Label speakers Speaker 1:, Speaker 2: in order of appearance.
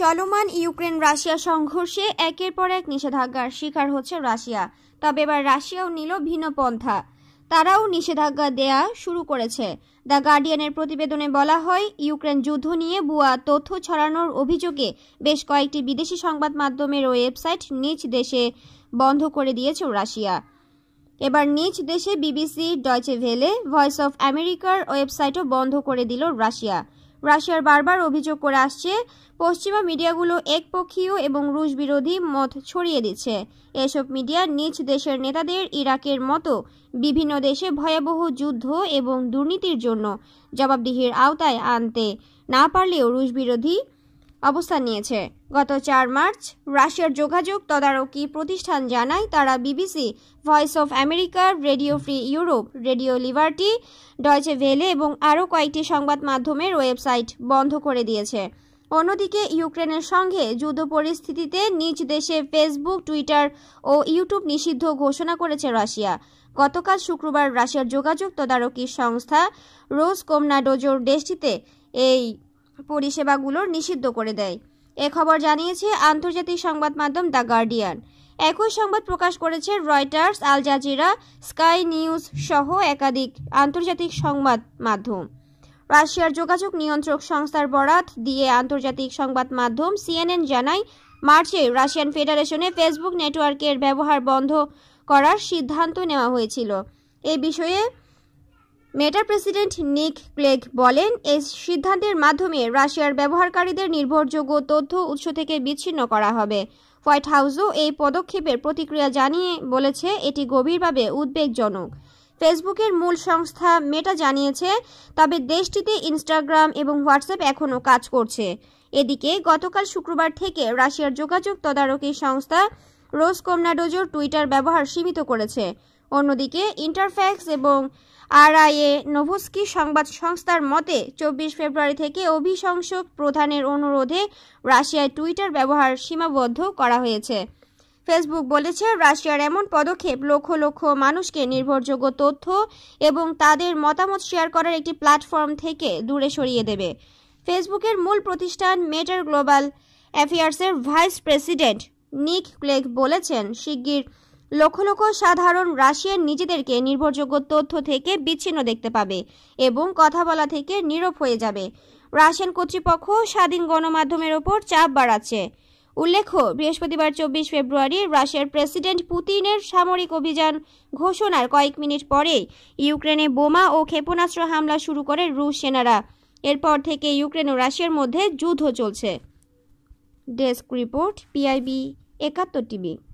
Speaker 1: চলমান Ukraine Russia সংঘর্ষে একের পর এক নিষেধাজ্ঞার শিকার হচ্ছে রাশিয়া। তবে এবার রাশিয়াও নিল ভিন্ন পন্থা, তারাও নিষেধাজ্ঞা দেয়া শুরু করেছে। দ্য গার্ডিয়ানের প্রতিবেদনে বলা হয়, ইউক্রেন যুদ্ধ নিয়ে ভুয়া তথ্য ছড়ানোর অভিযোগে বেশ কয়েকটি বিদেশি সংবাদ মাধ্যমের ওয়েবসাইট নিজ দেশে বন্ধ করে দিয়েছে রাশিয়া। এবার নিজ দেশে BBC, Deutsche Welle, voice of আমেরিকার ওয়েবসাইটও বন্ধ করে দিল রাশিয়া। রাশিয়ার বারবার অভিযোগ করে আসছে, পশ্চিমা মিডিয়াগুলো একপক্ষীয় এবং রুশ বিরোধী মত ছড়িয়ে দিচ্ছে। এসব মিডিয়া নিজ দেশের নেতাদের ইরাকের মতো বিভিন্ন দেশে ভয়াবহ যুদ্ধ এবং দুর্নীতির জন্য জবাবদিহির আওতায় আনতে না পারলেও রুশ বিরোধী অবস্থান নিয়েছে। গত 4 মার্চ রাশিয়ার যোগাযোগ তদারকি প্রতিষ্ঠান জানায়, তারা BBC, voice of America, radio free Europe, radio liberty, Deutsche Welle এবং আরও কয়েকটি সংবাদ মাধ্যমের ওয়েবসাইট বন্ধ করে দিয়েছে। অন্যদিকে ইউক্রেনের সঙ্গে যুদ্ধ পরিস্থিতিতে নিজ দেশে ফেসবুক, টুইটার ও ইউটিউব নিষিদ্ধ ঘোষণা করেছে রাশিয়া। গতকাল শুক্রবার রাশিয়ার যোগাযোগ তদারকি সংস্থা উজ.কম দেশটিতে এই পরিষেবাগুলোর নিষিদ্ধ করে দেয়। এ খবর জানিয়েছে আন্তর্জাতিক সংবাদ মাধ্যম দ্য গার্ডিয়ান। একই সংবাদ প্রকাশ করেছে Reuters, Al Jazeera, Sky News সহ একাধিক আন্তর্জাতিক সংবাদ মাধ্যম। রাশিয়ার যোগাযোগ নিয়ন্ত্রক সংস্থার বরাত দিয়ে আন্তর্জাতিক সংবাদ মাধ্যম সিএনএন জানায়, মার্চে রাশিয়ান ফেডারেশনে ফেসবুক নেটওয়ার্কের ব্যবহার বন্ধ করার সিদ্ধান্ত নেওয়া হয়েছিল। এ বিষয়ে মেটার প্রেসিডেন্ট নিক ক্লেগ বলেন, এই সিদ্ধান্তের মাধ্যমে রাশিয়ার ব্যবহারকারীদের নির্ভরযোগ্য তথ্য উৎস থেকে বিচ্ছিন্ন করা হবে। হোয়াইট হাউসও এই পদক্ষেপের প্রতিক্রিয়া জানিয়ে বলেছে, এটি গভীরভাবে উদ্বেগজনক। ফেসবুকের মূল সংস্থা মেটা জানিয়েছে, তবে দেশটিতে ইনস্টাগ্রাম এবং হোয়াটসঅ্যাপ এখনও কাজ করছে। এদিকে গতকাল শুক্রবার থেকে রাশিয়ার যোগাযোগ তদারকি সংস্থা রোসকমনাডোজোর টুইটার ব্যবহার সীমিত করেছে। অন্যদিকে ইন্টারফ্যাক্স এবং আরআইএ নোভস্কি সংবাদ সংস্থার মতে 24 ফেব্রুয়ারি থেকে অভিশংসক প্রধানের অনুরোধে রাশিয়ায় টুইটার ব্যবহার সীমাবদ্ধ করা হয়েছে। ফেসবুক বলেছে, রাশিয়ার এমন পদক্ষেপ লক্ষ লক্ষ মানুষকে নির্ভরযোগ্য তথ্য এবং তাদের মতামত শেয়ার করার একটি প্ল্যাটফর্ম থেকে দূরে সরিয়ে দেবে। ফেসবুকের মূল প্রতিষ্ঠান মেটার গ্লোবাল অ্যাফেয়ার্সের ভাইস প্রেসিডেন্ট নিক ক্লেগ বলেছেন, শিগগির লক্ষ লক্ষ সাধারণ রাশিয়ান নিজেদেরকে নির্ভরযোগ্য তথ্য থেকে বিচ্ছিন্ন দেখতে পাবে এবং কথা বলা থেকে নীরব হয়ে যাবে। রাশিয়ান কর্তৃপক্ষ স্বাধীন গণমাধ্যমের ওপর চাপ বাড়াচ্ছে। উল্লেখ্য, বৃহস্পতিবার 24 ফেব্রুয়ারি রাশিয়ার প্রেসিডেন্ট পুতিনের সামরিক অভিযান ঘোষণার কয়েক মিনিট পরেই ইউক্রেনে বোমা ও ক্ষেপণাস্ত্র হামলা শুরু করে রুশ সেনারা। এরপর থেকে ইউক্রেন ও রাশিয়ার মধ্যে যুদ্ধ চলছে। Desk report, PIB 71 TV.